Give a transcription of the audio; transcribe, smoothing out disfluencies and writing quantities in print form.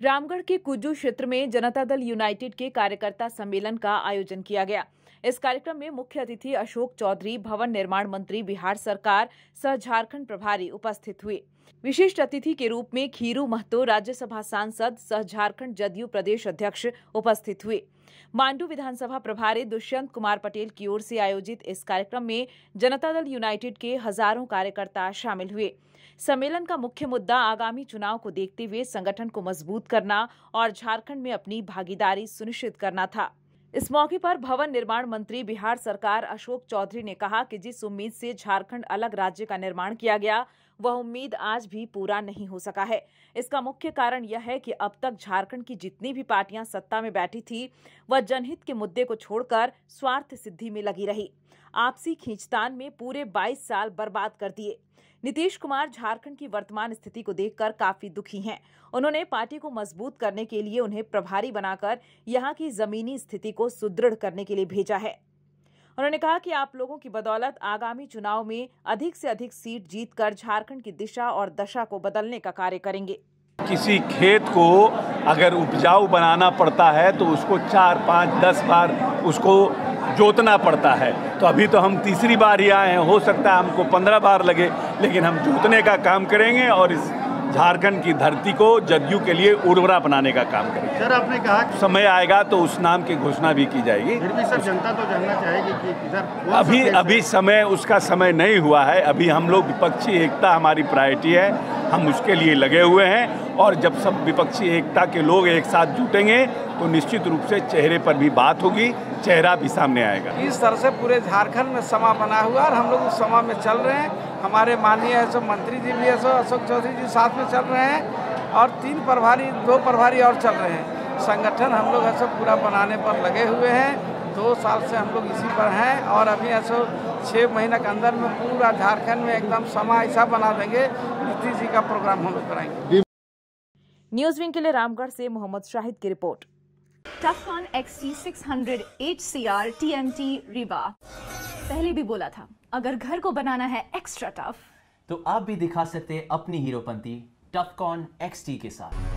रामगढ़ के कुज्जू क्षेत्र में जनता दल यूनाइटेड के कार्यकर्ता सम्मेलन का आयोजन किया गया। इस कार्यक्रम में मुख्य अतिथि अशोक चौधरी, भवन निर्माण मंत्री, बिहार सरकार सह झारखंड प्रभारी उपस्थित हुए। विशिष्ट अतिथि के रूप में खीरू महतो, राज्यसभा सांसद सह झारखंड जदयू प्रदेश अध्यक्ष उपस्थित हुए। मांडू विधानसभा प्रभारी दुष्यंत कुमार पटेल की ओर से आयोजित इस कार्यक्रम में जनता दल यूनाइटेड के हजारों कार्यकर्ता शामिल हुए। सम्मेलन का मुख्य मुद्दा आगामी चुनाव को देखते हुए संगठन को मजबूत करना और झारखंड में अपनी भागीदारी सुनिश्चित करना था। इस मौके पर भवन निर्माण मंत्री बिहार सरकार अशोक चौधरी ने कहा कि जिस उम्मीद से झारखंड अलग राज्य का निर्माण किया गया, वह उम्मीद आज भी पूरा नहीं हो सका है। इसका मुख्य कारण यह है कि अब तक झारखंड की जितनी भी पार्टियां सत्ता में बैठी थी, वह जनहित के मुद्दे को छोड़कर स्वार्थ सिद्धि में लगी रही। आपसी खींचतान में पूरे 22 साल बर्बाद कर दिए। नीतीश कुमार झारखंड की वर्तमान स्थिति को देखकर काफी दुखी हैं। उन्होंने पार्टी को मजबूत करने के लिए उन्हें प्रभारी बनाकर यहां की जमीनी स्थिति को सुदृढ़ करने के लिए भेजा है। उन्होंने कहा कि आप लोगों की बदौलत आगामी चुनाव में अधिक से अधिक सीट जीतकर झारखंड की दिशा और दशा को बदलने का कार्य करेंगे। किसी खेत को अगर उपजाऊ बनाना पड़ता है तो उसको 4, 5, 10 बार उसको जोतना पड़ता है। तो अभी तो हम तीसरी बार ही आए हैं, हो सकता है हमको 15 बार लगे, लेकिन हम जोतने का काम करेंगे और इस झारखंड की धरती को जदयू के लिए उर्वरा बनाने का काम करेंगे। सर, आपने कहा कि समय आएगा तो उस नाम की घोषणा भी की जाएगी। फिर भी सर जनता तो जानना चाहेगी कि इधर अभी समय उसका समय नहीं हुआ है। अभी हम लोग विपक्षी एकता हमारी प्रायोरिटी है, हम उसके लिए लगे हुए हैं और जब सब विपक्षी एकता के लोग एक साथ जुटेंगे तो निश्चित रूप से चेहरे पर भी बात होगी, चेहरा भी सामने आएगा। इस तरह से पूरे झारखंड में समा बना हुआ और हम लोग उस समा में चल रहे हैं। हमारे माननीय ऐसे मंत्री जी भी ऐसे अशोक चौधरी जी साथ में चल रहे हैं और 2 प्रभारी और चल रहे हैं। संगठन हम लोग ऐसे पूरा बनाने पर लगे हुए हैं। 2 साल से हम लोग इसी पर हैं और अभी ऐसे 6 महीने के अंदर में पूरा झारखंड में एकदम समा ऐसा बना देंगे। नीतीश जी का प्रोग्राम हम लोग कराएंगे। न्यूज विंग के लिए रामगढ़ से मोहम्मद शाहिद की रिपोर्ट। Tufcon XT600 HCR TMT rebar. पहले भी बोला था, अगर घर को बनाना है एक्स्ट्रा टफ, तो आप भी दिखा सकते हैं अपनी हीरोपंती टफकॉन XT के साथ।